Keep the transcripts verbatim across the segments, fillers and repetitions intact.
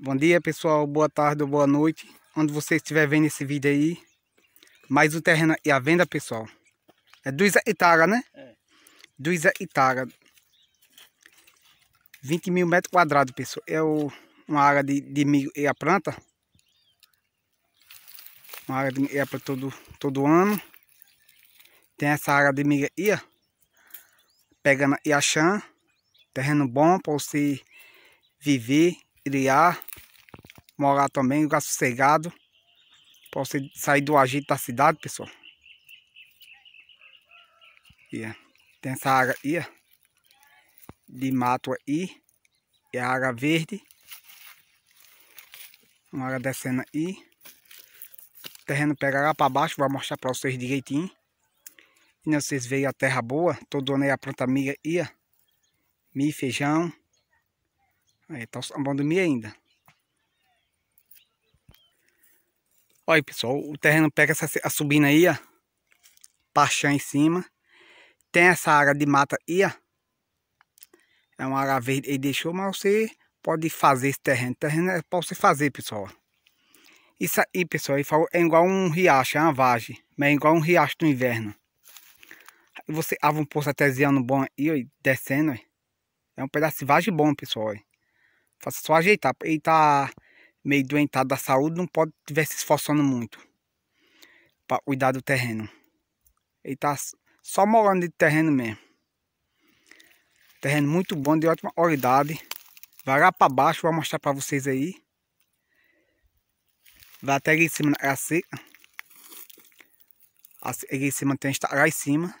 Bom dia, pessoal, boa tarde ou boa noite, onde você estiver vendo esse vídeo aí. Mais o terreno e a venda, pessoal. É dois hectares, né? É. dois hectares. vinte mil metros quadrados, pessoal. É o, uma área de, de milho e a planta. Uma área de milho e a planta todo, todo ano. Tem essa área de milho aí, ó. Pegando e achando. Terreno bom para você viver, criar, morar também, lugar sossegado. Para você sair do agito da cidade, pessoal. Yeah. Tem essa área aí, ó, de mato aí. É a área verde. Uma área descendo aí. O terreno pega lá para baixo. Vou mostrar para vocês direitinho. E vocês veem a terra boa. Todo ano aí a planta milho aí, ó. Milho, feijão. Aí tá sambando milho ainda. Olha aí, pessoal. O terreno pega essa a subindo aí, ó. Paixão em cima. Tem essa área de mata aí, ó. É uma área verde. Ele deixou, mas você pode fazer esse terreno. O terreno é para você fazer, pessoal. Isso aí, pessoal, ele falou, é igual um riacho, é uma vagem. Mas é igual um riacho do inverno. Aí você abre um poço artesiano bom aí, ó, descendo, ó. É um pedaço de vagem bom, pessoal, ó. Faça só ajeitar. Ele tá meio doentado da saúde, não pode estiver se esforçando muito para cuidar do terreno. Ele tá só morando de terreno mesmo. Terreno muito bom, de ótima qualidade. Vai lá para baixo, vou mostrar para vocês aí. Vai até ali em cima, é a seca. Ali em cima tem que lá em cima.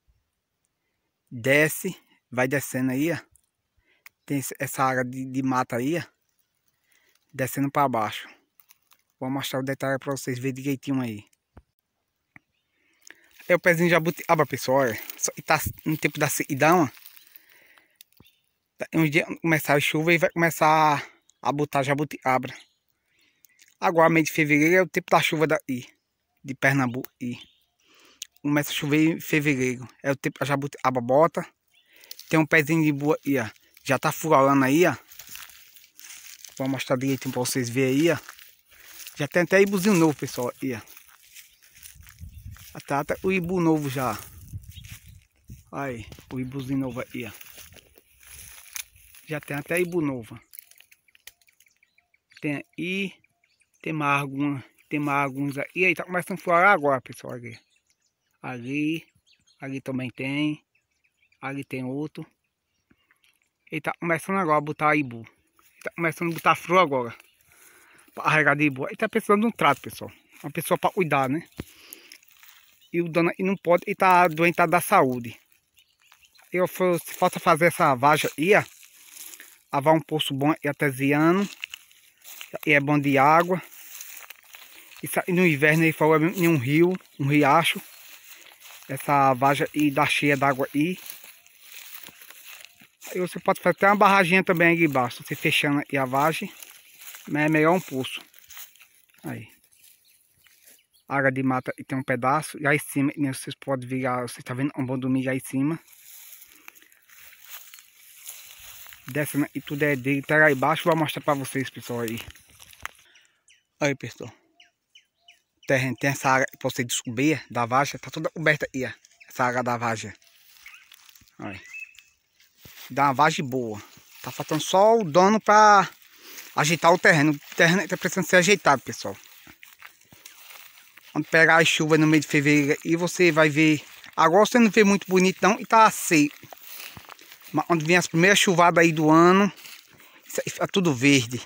Desce, vai descendo aí, ó. Tem essa área de, de mata aí, ó. Descendo para baixo. Vou mostrar o detalhe para vocês verem direitinho aí. É o pezinho de jabutiaba, pessoal, olha. E tá no tempo da sequidão, ó. Um dia começar a chuva e vai começar a botar jabutiaba. Agora, mês de fevereiro, é o tempo da chuva daí, de Pernambuco. E começa a chover em fevereiro. É o tempo da jabutiaba bota. Tem um pezinho de boa aí, ó. Já tá furolando aí, ó. Vou mostrar direitinho pra vocês verem aí, ó. Já tem até ibuzinho novo, pessoal, aí, ó. Até, até o ibu novo já. Aí, o ibuzinho novo aí, ó. Já tem até ibu novo. Tem aí. Tem mais alguma. Tem mais alguns aí. E aí, tá começando a florar agora, pessoal, ali. Ali. Ali também tem. Ali tem outro. Ele tá começando agora a botar ibu. Ele tá começando a botar flor agora. Para arregar de ibu. Ele tá precisando de um trato, pessoal. Uma pessoa para cuidar, né? E o dono não pode, ele tá doentado da saúde. Eu se falta fazer essa vagem aí, ó. Lavar um poço bom e artesiano. E é bom de água. Isso aí no inverno ele falou em um rio, um riacho. Essa vagem aí dá cheia d'água aí. Aí você pode fazer até uma barraginha também aqui embaixo. Você fechando aí a vagem. Mas é melhor um poço. Aí. Área de mata e tem um pedaço. E aí em cima, vocês podem ver, você está vendo um bom domingo aí em cima. Descendo e tudo é dele. Tá lá embaixo, vou mostrar para vocês, pessoal, aí. Aí, pessoal. O terreno tem essa área para você descobrir da vagem. Tá toda coberta aí, ó. Essa área da vagem. Aí. Dá uma vagem boa. Tá faltando só o dono para ajeitar o terreno. O terreno tá precisando ser ajeitado, pessoal. Quando pegar a chuva no mês de fevereiro e você vai ver. Agora você não vê muito bonito não e tá seco. Mas quando vem as primeiras chuvadas aí do ano, isso aí fica tudo verde.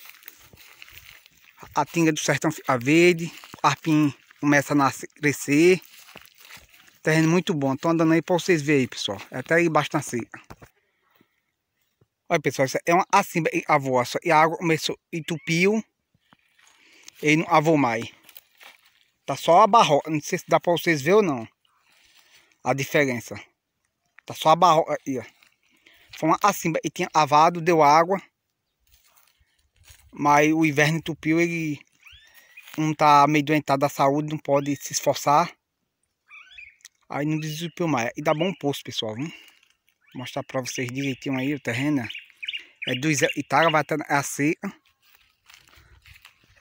A tinga do sertão fica verde. O arpim começa a nascer, crescer. Terreno muito bom. Tô andando aí para vocês verem aí, pessoal. É até aí embaixo na seca. Olha, pessoal, isso é uma assim avô. E a água começou, entupiu. E não avô mais. Tá só a barroca. Não sei se dá para vocês verem ou não. A diferença. Tá só a barroca aí, ó. Foi uma acimba e tinha avado, deu água. Mas o inverno entupiu, ele não tá meio doentado da saúde, não pode se esforçar. Aí não desentupiu mais. E dá bom poço, pessoal, viu? Vou mostrar pra vocês direitinho aí o terreno. É dois hectares, vai até a seca.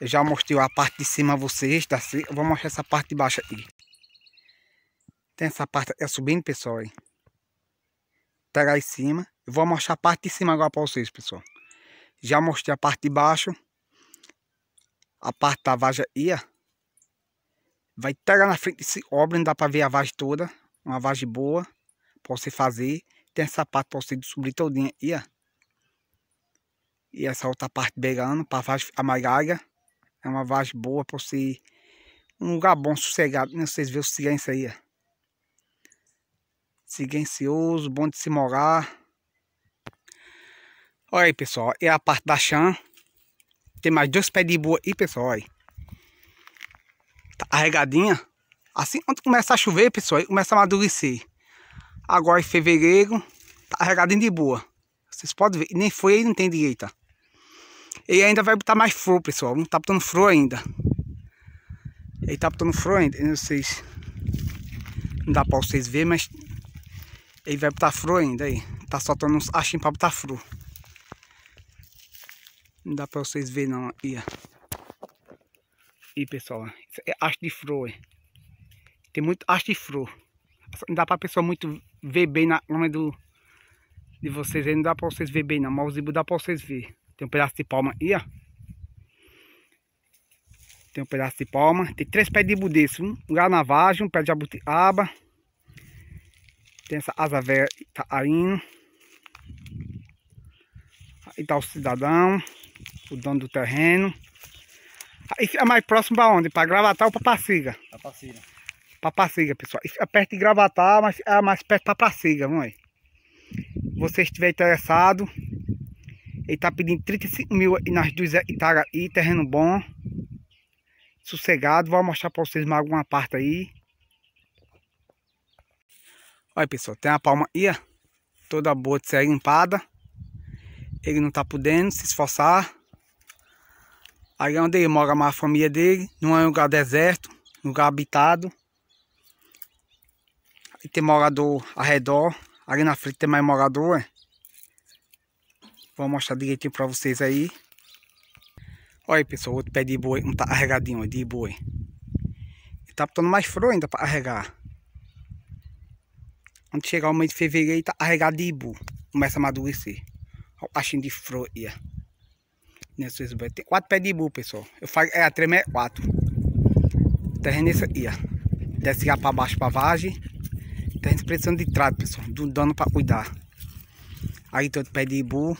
Eu já mostrei a parte de cima a vocês, tá? Eu vou mostrar essa parte de baixo aí. Tem essa parte é subindo, pessoal, aí. Tá lá em cima. Eu vou mostrar a parte de cima agora para vocês, pessoal. Já mostrei a parte de baixo. A parte da vagem aí, ó. Vai estar lá na frente desse obra, não dá para ver a vagem toda. Uma vagem boa para você fazer. Tem essa parte para você subir todinha aí, ó. E essa outra parte pegando para a vagem amargar. É uma vagem boa para você. Um lugar bom, sossegado. Né? Vocês verem o silêncio aí, ó. Silencioso, bom de se morar. Olha aí, pessoal. É a parte da chã. Tem mais dois pés de boa aí, pessoal. Olha aí. Tá arregadinha. Assim, quando começa a chover, pessoal, começa a amadurecer. Agora em fevereiro, tá arregadinho de boa. Vocês podem ver. Nem foi aí, não tem direita. Ele ainda vai botar mais flor, pessoal. Não tá botando flor ainda. Ele tá botando flor ainda. Não sei se... Não dá pra vocês verem, mas... Ele vai botar flor ainda aí. Tá soltando uns achinhos pra botar flor. Não dá pra vocês verem não. Aí, ó. Aí, pessoal. Isso é haste de flor. Tem muito haste de flor. Não dá pra pessoa muito ver bem na lama do... De vocês aí. Não dá pra vocês ver bem não. Mas o zibo dá pra vocês ver. Tem um pedaço de palma aí, ó. Tem um pedaço de palma. Tem três pés de desse. Um lá na vagem, um pé de jabutiaba. Tem essa asa velha Itaarino. Aí tá o cidadão, o dono do terreno. Aí fica mais próximo para onde? Para Gravatar ou para Paciga? Para Paciga. Para Paciga, pessoal. E fica perto de Gravatar, mas é mais perto para Paciga, vamos aí. Se você estiver interessado, ele tá pedindo trinta e cinco mil aí nas duas hectares aí, terreno bom. Sossegado, vou mostrar para vocês mais alguma parte aí. Olha, pessoal, tem a palma aí, ó, toda boa de ser limpada. Ele não tá podendo se esforçar. Aí onde ele mora mais a família dele, não é um lugar deserto, um lugar habitado. Aí tem morador ao redor. Ali na frente tem mais morador, é. Vou mostrar direitinho pra vocês aí. Olha aí, pessoal, outro pé de boi, não tá arregadinho, ó, de boi. Ele tá botando mais flor ainda pra arregar. Quando chegar o mês de fevereiro, tá arregado de ibu. Começa a amadurecer. Olha o achinho de flor aí, ó. Tem quatro pés de ibu, pessoal. Eu falo, é a três sessenta e quatro. Terreno esse aí, ó. Desce lá pra baixo pra vagem. Terreno precisando de trato, pessoal. Do dono pra cuidar. Aí tem outro pé de ibu.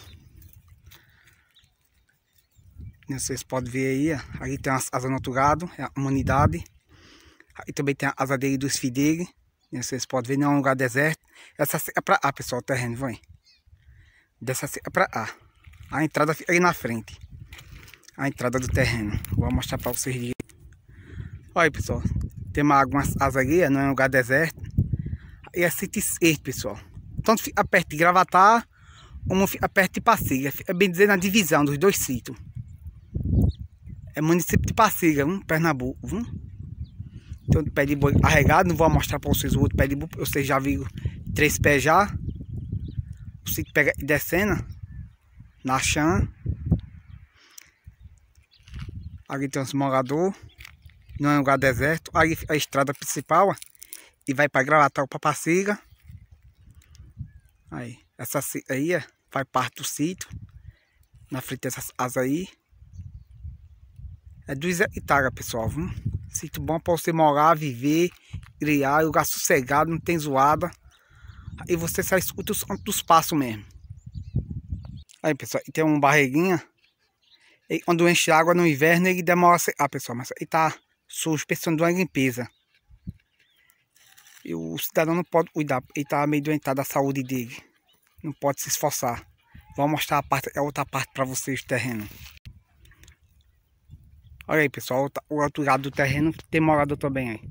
Vocês podem ver aí, ó. Aí tem as asas no outro lado. É a humanidade. Aí também tem a asa dele dos filhos dele. Vocês podem ver, não é um lugar deserto. Essa é para A, pessoal, o terreno, vai. Dessa é para A. A entrada fica aí na frente. A entrada do terreno. Vou mostrar para vocês. Olha aí, pessoal. Tem uma água, umas asas ali, não é um lugar deserto. E é sítio seis, pessoal. Tanto fica perto de Gravatar, como fica perto de Paciga. Fica bem dizer na divisão dos dois sítios. É município de Paciga, um Pernambuco, viu? Tem outro pé de boi arregado, não vou mostrar para vocês o outro pé de boi, vocês já viram três pés já. O sítio pega e descendo na chã. Ali tem uns moradores, não é um lugar deserto. Aí a estrada principal, ó, e vai para Gravatar ou para Paciga. Aí, essa aí, ó, vai parte do sítio. Na frente dessas asas aí. É duas hectares, pessoal, viu? Sítio bom para você morar, viver, criar, lugar sossegado, não tem zoada. Aí você só escuta os cantos dos passos mesmo. Aí, pessoal, e tem um barriguinha. E quando enche água no inverno, ele demora a secar, pessoal. Mas ele tá sujo, precisando de uma limpeza. E o cidadão não pode cuidar, ele tá meio doentado da saúde dele. Não pode se esforçar. Vou mostrar a, parte, a outra parte para vocês do terreno. Olha aí, pessoal, o outro lado do terreno tem morador também aí.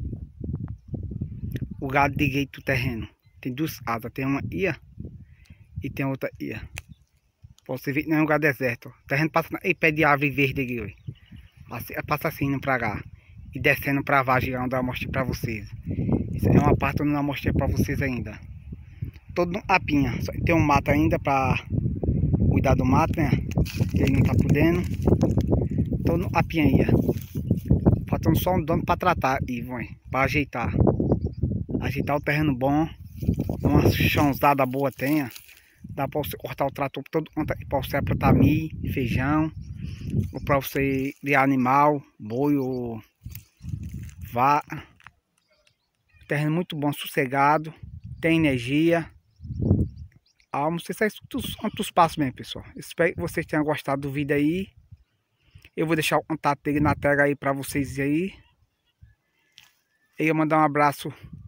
O lado direito do terreno. Tem duas asas, tem uma aí, ó, e tem outra aí, ó. Pra você ver que não é um lugar deserto, ó. O terreno passa aí, pé de árvore verde aqui, ó. Assim, passa assim, indo pra cá. E descendo pra vagem, onde eu mostrei pra vocês. Isso é uma parte onde eu não mostrei pra vocês ainda. Todo no apinha. Só tem um mato ainda pra cuidar do mato, né? Que ele não tá podendo. faltando a pinha aí, ó. Faltando só um dono para tratar aí, vai, para ajeitar. Ajeitar o terreno bom. Uma chãozada boa tenha. Dá para você cortar o trator todo, para você plantar milho, feijão, ou para você criar animal, boi ou vaca. Terreno muito bom, sossegado, tem energia. Ah, não sei se é quantos passos mesmo, pessoal. Espero que vocês tenham gostado do vídeo aí. Eu vou deixar o contato dele na tela aí para vocês aí. E eu mandar um abraço.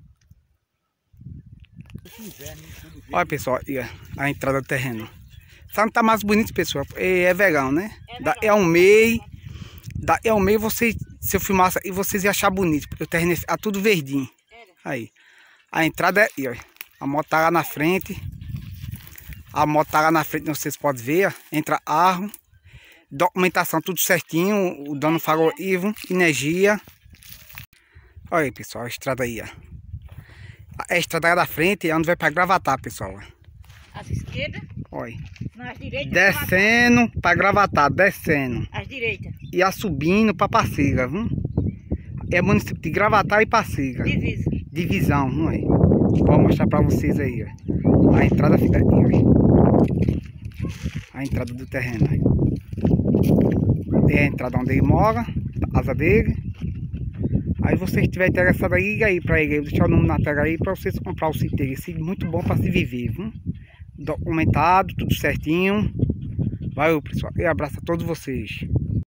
Olha, pessoal, a entrada do terreno. Só não tá mais bonito, pessoal. É verão, né? É um meio. É um meio, vocês, se eu filmasse aí, vocês iam achar bonito. Porque o terreno é tudo verdinho. Aí. A entrada é aí, ó. A moto tá lá na frente. A moto tá lá na frente, vocês podem ver, ó. Entra arro. Documentação tudo certinho. O dono falou Ivo, energia. Olha aí, pessoal, a estrada aí, ó. A estrada lá da frente é onde vai para Gravatar, pessoal. As esquerdas? Olha. Nas direitas. Descendo para Gravatar, descendo. As direitas. E a subindo para Passiga, viu? É município de Gravatar e Passiga. Divisa. Divisão, não é? Vou mostrar para vocês aí, ó. A entrada fica aí, ó. A entrada do terreno. É a entrada onde ele mora, a asa dele. Aí você estiver interessado aí, liga aí para ele. Eu vou deixar o nome na tela aí para vocês comprar o sítio dele. Sítio muito bom para se viver, viu? Documentado, tudo certinho. Valeu, pessoal. E abraço a todos vocês.